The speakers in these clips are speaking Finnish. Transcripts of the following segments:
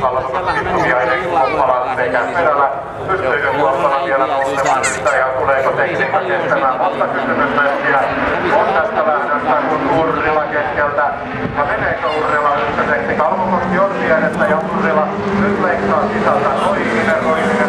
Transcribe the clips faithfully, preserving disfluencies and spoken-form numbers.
Tukiainen Kuoppalan sekä perällä. Pystyykö Kuoppalan vielä nousemaan nyt ja tuleeko tekniikka kestämään? Mutta kysymys myöskin on tästä lähdöstä, kun Urrila keskeltä. Ja meneekö Urrila ykköseksi? Kalvokoski on pienessä ja Urrila nyt leikkaa sisältä. Roihinen, Roihinen.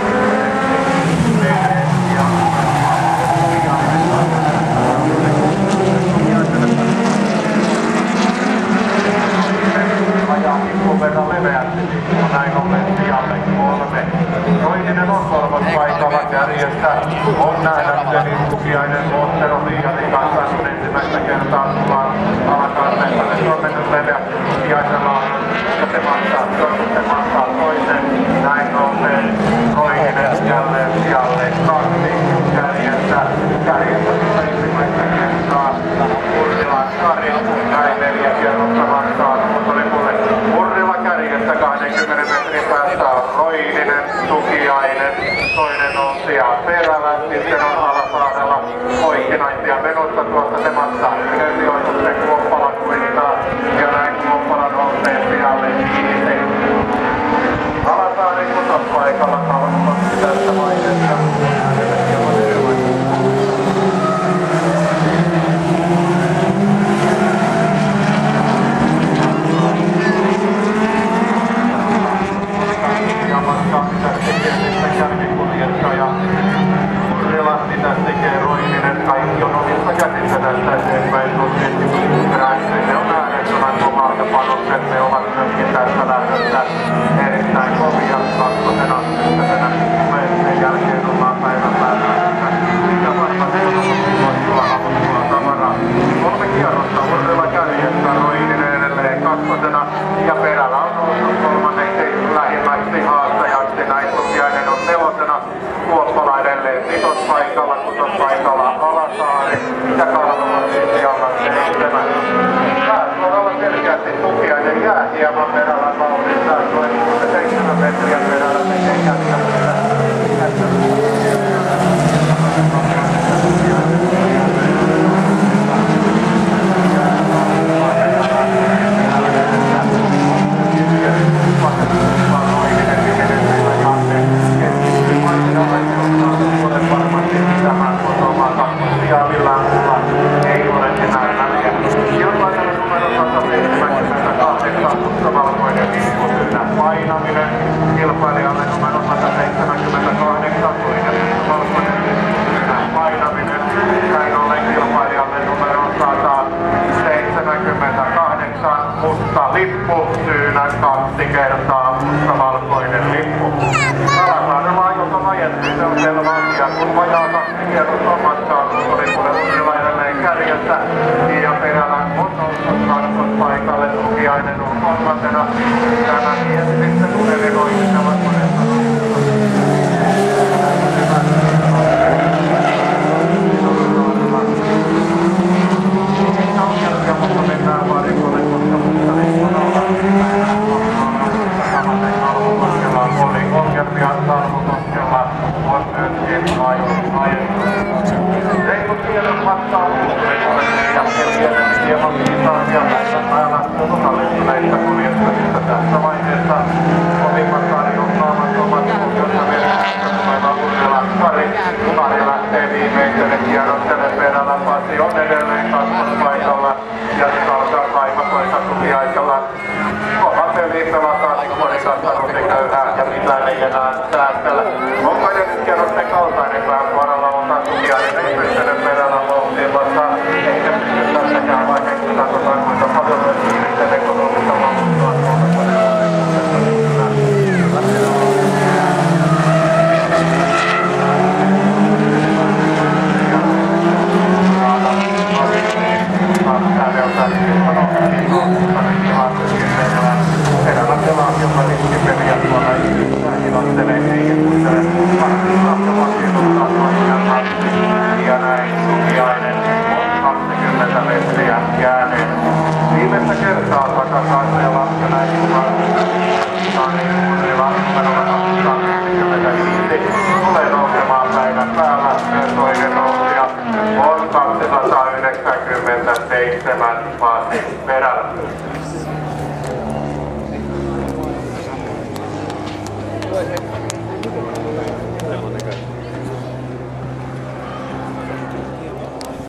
Ajaa hippun verran leveästi, on näin ollen sijalle kolme. Roihinen on kolmospaikalla kärjestä. On nähdäkseni Tukiainen Mottero Liiatin kanssa, kun ensimmäistä kertaa tullaan alakarteessa. Se on mennyt leveästi Tukiaisella on. Ja se maksaa, se maksaa toisen. Näin nousee Roihinen jälleen sijalle kaksi kärjestä. Kärjestä tulee ensimmäistä kertaa. Urrilan Kari, näin neljä kierrosta maksaa. Urrila kärjestä kaksikymmentä metrin päästä on Roihinen, Tukiainen, toinen on sijaan perällä, sitten on Alasaarella poikkinaisia menossa tuossa se maksaa yhden sijoituksen Kuoppala kuittaa ja näin Kuoppala nousee sijalle viisi. Alasaari kutospaikalla kalvokoski tässä vaiheessa. Urrila, mitä tekee Roihinen, kaikki on omissa käsissä tästä eteenpäin. Ne on äärettömän kovalta panokset, ne ovat myöskin tässä lähdössä erittäin kovia kakkosena. Ykkösenä tulee sen jälkeen ollaan päivän päällä. Mitä varmasti voi tulla avuttua tavaraa. Kolme kierrosta Urrila kärjestä, Roihinen edelleen kakkosena ja perällä on noussut kolmanneksi lähimmäksi haastajaksi. Näin Tukiainen on nelosena. Kuoppala edelleen vitospaikalla, kutospaikalla Alasaari ja Kalvokoski sijalla seitsemän. Pääsuoralla selkeästi Tukiainen jää hieman perällä vauhdissa. Noin seitsemän metriä perällä tekee kätkämistä. Ei ole enää väliä. Kilpailijalle numero sata seitsemänkymmentäkahdeksan, mustavalkoinen viisikymmentä painaminen. Kilpailijalle numero sata seitsemänkymmentäkahdeksan, mustavalkoinen viisikymmentä painaminen. Näin ollen kilpailijalle numero sata seitsemänkymmentäkahdeksan, musta lippu. Syynä kaksi kertaa mustavalkoinen lippu. Alasaarella ajossa vajettiin, se on selvä asia. Kun vajaa kaksi kierrosta on matkaa, oli tulee Urrila edelleen kärjessä. Ja perällä on noussut kakkospaikalle. Tukiainen on kolmantena. Tämä mies sitten tulee Roihisella monessa. Mutta mennään varikolle, koska musta niin on olla. Samaten Kalvokoskella oli ongelmia. Kalvokoskella on myöskin ajoitus. Reilut tiedot matkaa Urrikolle ja selkeästi hieman viisaisia näistä päällä osallistuneista kuljettajista tässä vaiheessa. Olimmat tarjoamat omat jossa merkitystä tuleva Urrilan Kari. Kari lähtee viimeiselle kierrokselle perällä. Pasi on edelleen kakkospaikalla ja nyt alkaa kaivakoita Tukiaisella. Kova peli pelataan Nikkorikassa rutiköyhää ja mitään ei enää säästellä. Onko edellis kierroksen kaltainen vähän varalla osa Tukiainen ei pystynyt perällä vauhtiin vasta eikä pysty tässäkään vaiheessa katsotaan kuinka paljon myös ihmisten ekonomista vauhtua tuolta vuoden erällä pelaa joka riskipeliä tuolla yhtään hilottelee eikä kuuntele parhaillaan vakiinnuttaa toinen hatsi ja näin Tukiainen on kaksikymmentä metriä jääneen. Viimeistä kertaa takakaisella ja näin Urrila numerolla kaksikymmentäviisi tulee nousemaan päivän päällä. Toinen nousija on kaksisataayhdeksänkymmentäseitsemän Pasi perällä. se